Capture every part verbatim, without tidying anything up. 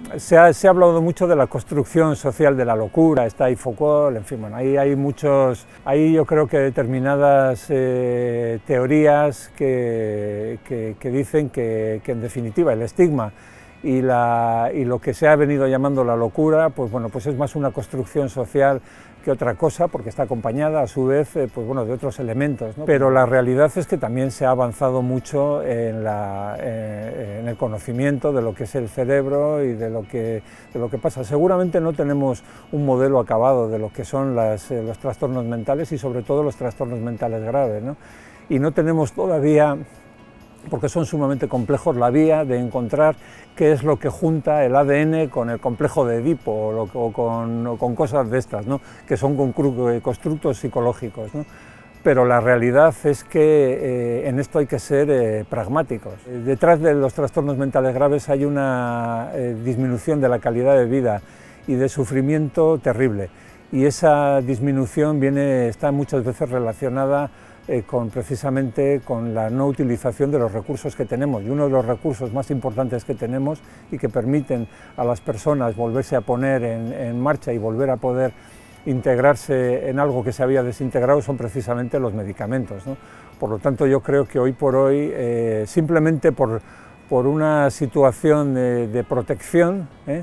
se, ha, se ha hablado mucho de la construcción social de la locura, está ahí Foucault, en fin, bueno, ahí hay muchos, ahí yo creo que determinadas eh, teorías que, que, que dicen que, que en definitiva el estigma y, la, y lo que se ha venido llamando la locura, pues bueno, pues es más una construcción social que otra cosa, porque está acompañada a su vez eh, pues bueno, de otros elementos, ¿no? Pero la realidad es que también se ha avanzado mucho en, la, eh, en el conocimiento de lo que es el cerebro y de lo que, de lo que pasa. Seguramente no tenemos un modelo acabado de lo que son las, eh, los trastornos mentales y sobre todo los trastornos mentales graves, ¿no? Y no tenemos todavía, porque son sumamente complejos, la vía de encontrar qué es lo que junta el A D N con el complejo de Edipo o, lo, o, con, o con cosas de estas, ¿no? Que son constructos psicológicos, ¿no? Pero la realidad es que eh, en esto hay que ser eh, pragmáticos. Detrás de los trastornos mentales graves hay una eh, disminución de la calidad de vida y de sufrimiento terrible, y esa disminución viene, está muchas veces relacionada Eh, con, precisamente con la no utilización de los recursos que tenemos, y uno de los recursos más importantes que tenemos y que permiten a las personas volverse a poner en, en marcha y volver a poder integrarse en algo que se había desintegrado son precisamente los medicamentos, ¿no? Por lo tanto, yo creo que hoy por hoy, eh, simplemente por, por una situación de, de protección, ¿eh?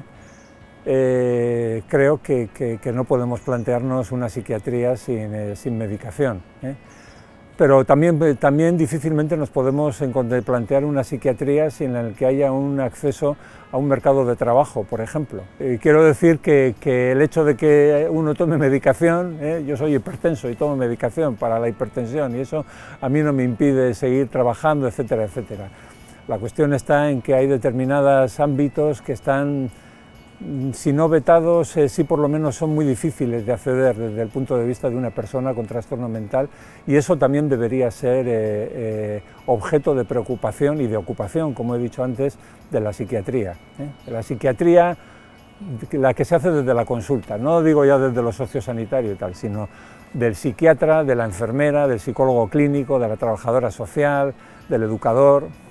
Eh, creo que, que, que no podemos plantearnos una psiquiatría sin, eh, sin medicación, ¿eh? Pero también, también difícilmente nos podemos plantear una psiquiatría sin el que haya un acceso a un mercado de trabajo, por ejemplo. Eh, quiero decir que, que el hecho de que uno tome medicación, eh, yo soy hipertenso y tomo medicación para la hipertensión y eso a mí no me impide seguir trabajando, etcétera, etcétera. La cuestión está en que hay determinados ámbitos que están, si no vetados, eh, sí por lo menos son muy difíciles de acceder desde el punto de vista de una persona con trastorno mental, y eso también debería ser eh, eh, objeto de preocupación y de ocupación, como he dicho antes, de la psiquiatría. ¿eh? De la psiquiatría, la que se hace desde la consulta, no digo ya desde lo sociosanitario y tal, sino del psiquiatra, de la enfermera, del psicólogo clínico, de la trabajadora social, del educador.